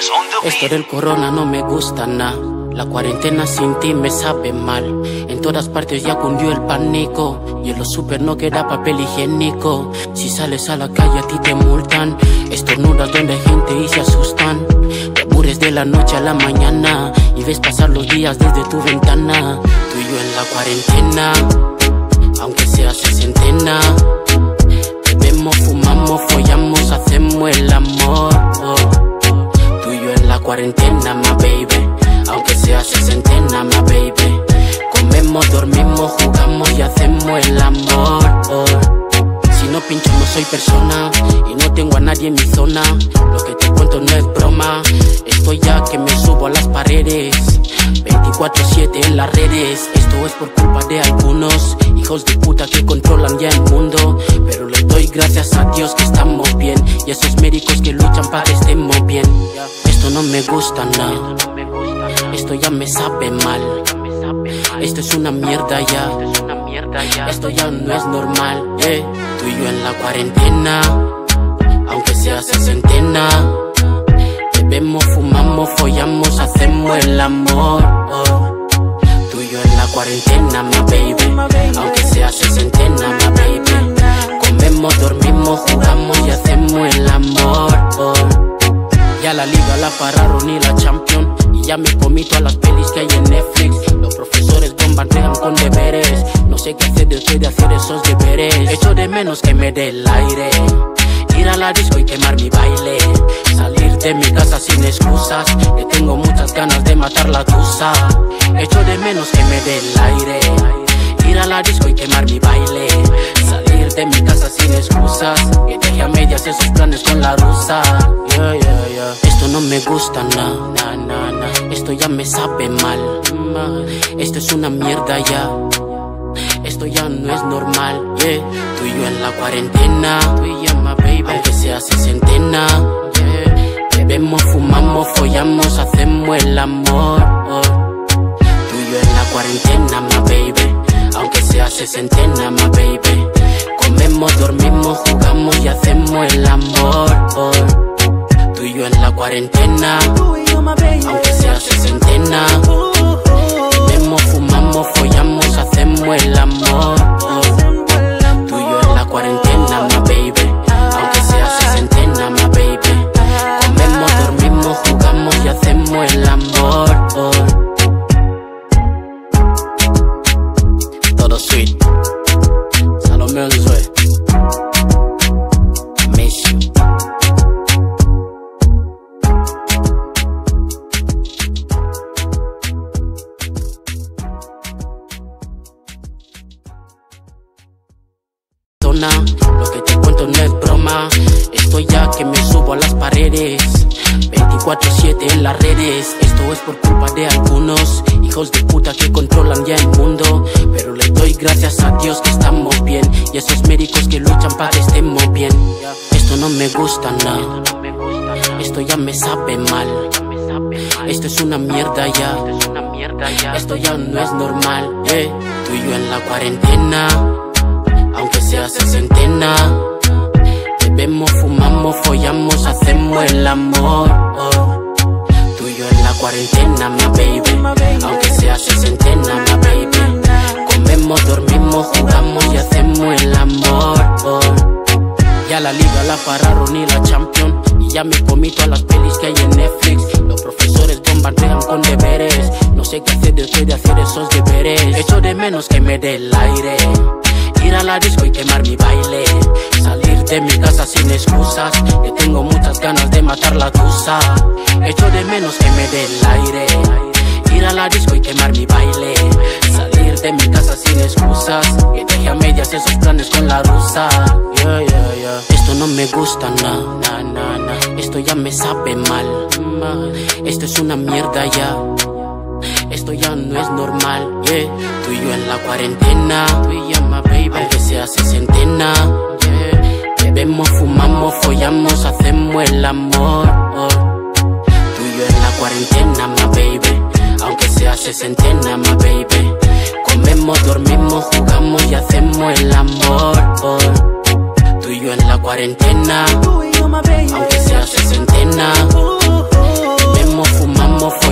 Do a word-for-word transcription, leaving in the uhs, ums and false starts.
Esto del corona no me gusta nada. La cuarentena sin ti me sabe mal. En todas partes ya cundió el pánico y en los super no queda papel higiénico. Si sales a la calle a ti te multan. Estornudas donde hay gente y se asustan. Te aburres de la noche a la mañana y ves pasar los días desde tu ventana. Tú y yo en la cuarentena, aunque sea sesentena. Bebemos, fumamos, follamos, hacemos el amor. Tú y yo en la cuarentena, my baby. Aunque sea sesentena, my baby. Comemos, dormimos, jugamos y hacemos el amor. Si no pincho no soy persona y no tengo a nadie en mi zona. Lo que te cuento no es broma. Estoy ya que me subo a las paredes, veinticuatro siete en las redes. Esto es por culpa de algunos hijos de puta que controlan ya el mundo. Pero le doy gracias a Dios que estamos bien y a esos médicos que luchan para que estemos bien. Esto no me gusta nada. Esto ya me sabe mal. Esto es una mierda ya. Esto ya no es normal, eh. Tú y yo en la cuarentena, aunque sea sesentena. Bebemos, fumamos, follamos, hacemos el amor. Tú y yo en la cuarentena, my baby. Aunque sea sesentena, my baby. Comemos, dormimos, jugamos y hacemos el amor. Ya la liga la pararon y la champion. Y ya me comí todas las pelis que hay en Netflix. Los profesores bombardean con deberes. No sé qué hacer después de hacer esos deberes. Echo de menos que me dé el aire, ir a la disco y quemar mi baile. Salir de mi casa sin excusas, que tengo muchas ganas de matar la tusa. Echo de menos que me dé el aire, ir a la disco y quemar mi baile. Salir de mi casa sin excusas, que dejé a medias esos planes con la rusa. Yeah, yeah, yeah. Esto no me gusta nada, nah, nah, nah. Esto ya me sabe mal. Esto es una mierda ya. Esto ya no es normal, yeah. Tú y yo en la cuarentena, tú y yo, my baby. Aunque sea sesentena, yeah. Bebemos, fumamos, follamos, hacemos el amor. Tú y yo en la cuarentena, my baby. Aunque sea sesentena, my baby. Comemos, dormimos, jugamos y hacemos el amor. Tú y yo en la cuarentena, aunque sea sesentena. Bebemos, fumamos, follamos, hacemos el amor. Tú y yo en la cuarentena, my baby. Aunque sea sesentena, my baby. Comemos, dormimos, jugamos y hacemos el amor. Todo sweet. Salomé Unzue. Miss you. Lo que te cuento no es broma. Estoy ya que me subo a las paredes, veinticuatro siete en las redes. Esto es por culpa de algunos hijos de puta que controlan ya el mundo. Pero le doy gracias a Dios que estamos bien y a esos médicos que luchan para que estemos bien. Esto no me gusta nada. Esto ya me sabe mal. Esto es una mierda ya. Esto ya no es normal, yeah. Tú y yo en la cuarentena, aunque sea sesentena. Bebemos, fumamos, follamos, hacemos el amor. Tú y yo en la cuarentena, my baby. Aunque sea sesentena, my baby. Comemos, dormimos, jugamos y hacemos el amor. Ya la liga la pararon y la champion. Y ya me comí todas las pelis que hay en Netflix. Los profesores bombardean con deberes. No sé qué hacer después de hacer esos deberes. Echo de menos que me dé el aire, ir a la disco y quemar mi baile. Salir de mi casa sin excusas, que tengo muchas ganas de matar la tusa. Echo de menos que me dé el aire, ir a la disco y quemar mi baile. Salir de mi casa sin excusas, que dejé a medias esos planes con la rusa. Yeah, yeah, yeah. Esto no me gusta nada, nah, nah, nah. Esto ya me sabe mal. Esto es una mierda ya. Esto ya no es normal, yeah. Tú y yo en la cuarentena, tú y yo, my baby. Aunque sea sesentena, yeah. Bebemos, fumamos, follamos, hacemos el amor. Tú y yo en la cuarentena, my baby. Aunque sea sesentena, my baby. Comemos, dormimos, jugamos y hacemos el amor. Tú y yo en la cuarentena, aunque sea sesentena. fumamos, fumamos, fumamos.